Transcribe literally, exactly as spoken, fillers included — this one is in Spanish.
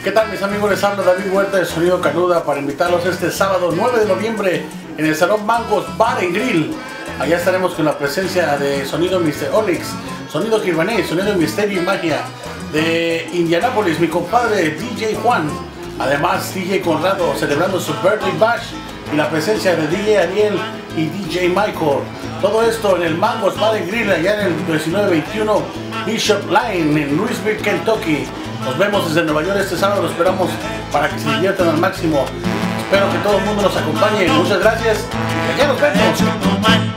¿Qué tal, mis amigos? Les habla David Huerta de Sonido Canuda para invitarlos este sábado nueve de noviembre en el Salón Mangos Bar and Grill. Allá estaremos con la presencia de Sonido mister Onyx, Sonido Kirvanés, Sonido Misterio y Magia de Indianápolis, mi compadre D J Juan. Además, D J Conrado celebrando su Birthday Bash y la presencia de D J Ariel y D J Michael. Todo esto en el Mangos Bar and Grill, allá en el diecinueve veintiuno Bishop Line en Louisville, Kentucky. Nos vemos desde Nueva York este sábado, lo esperamos para que se diviertan al máximo. Espero que todo el mundo nos acompañe. Muchas gracias y allá nos vemos.